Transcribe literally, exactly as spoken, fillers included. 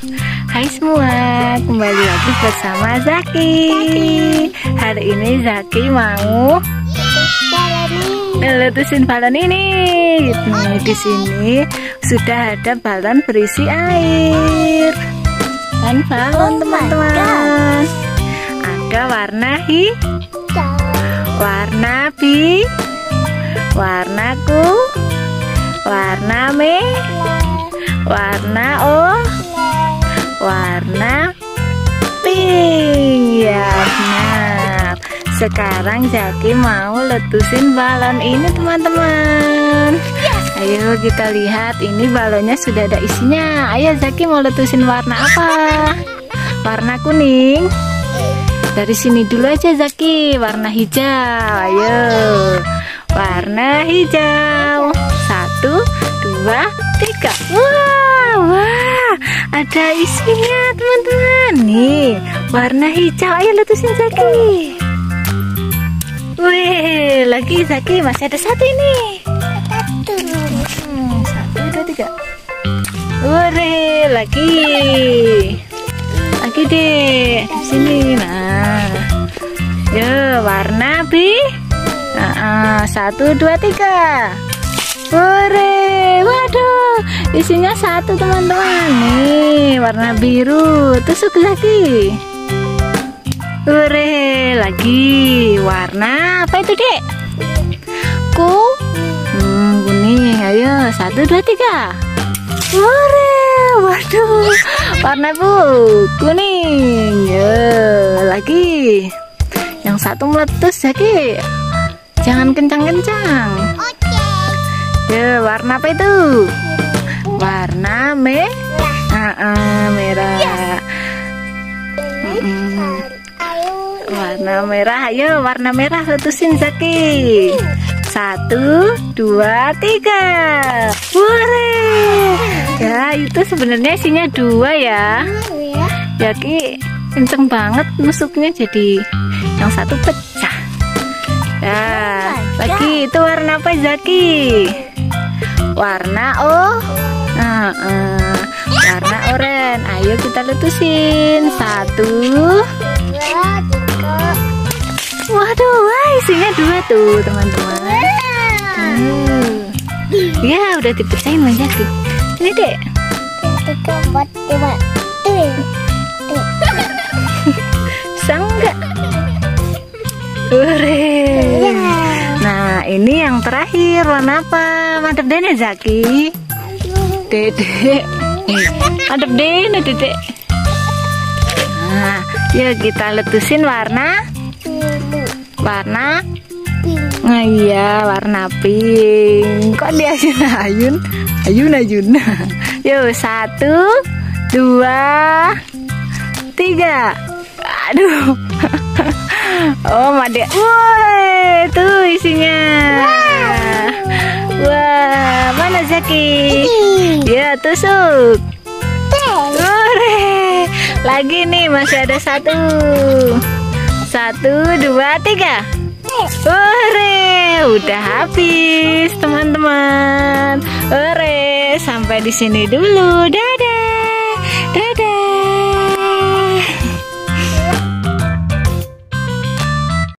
Hai semua, kembali lagi bersama Zaki. Hari ini Zaki mau letusin balon ini. Nih, di sini sudah ada balon berisi air dan balon teman-teman. Ada warna hijau, warna biru, warna kuning, warna merah, warna oranye, warna pink. Ya benar. Sekarang Zaki mau letusin balon ini teman-teman. Ayo kita lihat, ini balonnya sudah ada isinya. Ayo Zaki mau letusin warna apa? Warna kuning. Dari sini dulu aja Zaki, warna hijau. Ayo, warna hijau. Satu, dua, tiga. Wah, wah, ada isinya teman-teman. Nih, warna hijau. Ayo letusin Zaki. Wih, lagi Zaki, masih ada satu ini. Satu, hmm, satu, dua, tiga. Wih, lagi. Lagi deh, di sini. Nah, yo warna biru. Nah, satu, dua, tiga. Wore, waduh, isinya satu teman-teman. Nih, warna biru. Tusuk lagi. Wore, lagi. Warna apa itu, Dek? Ku. Hmm, kuning. Ayo, satu, dua, tiga. Wore, waduh, warna bu kuning. Ya, lagi. Yang satu meletus Zaki. Jangan kencang-kencang. Ya, warna apa itu? Warna merah. Ah, ah, merah. Mm-mm. Warna merah. Ayo, warna merah letusin Zaki. Satu, dua, tiga. Wore. Ya, itu sebenarnya isinya dua ya. Zaki kenceng banget nusuknya, jadi yang satu pecah. Ya, lagi itu warna apa Zaki? Warna oh, nah, uh, warna oranye. Ayo kita letusin. Satu, dua, tiga. Waduh, wah, isinya dua tuh teman-teman. Uh. Ya, udah dipecahin banyak tuh. Ini Dek. Tiga, empat, lima. Bisa enggak? Hore. Nah, ini yang terakhir, warna apa? Mantep deh nih Zaki. Dedek. Mantep deh nih Dedek. Nah, yuk kita letusin warna warna pink. Nah, iya, warna pink. Kok dia ayun-ayun? Ayun-ayun. Yuk, satu, dua, tiga. Aduh. Oh, Made. Wah, tuh isinya. Wah, wah, mana Zaki? Ya, tusuk. Ure. Lagi nih, masih ada satu. Satu, dua, tiga. Ure, udah habis teman-teman. Ure, sampai di sini dulu. Dadah.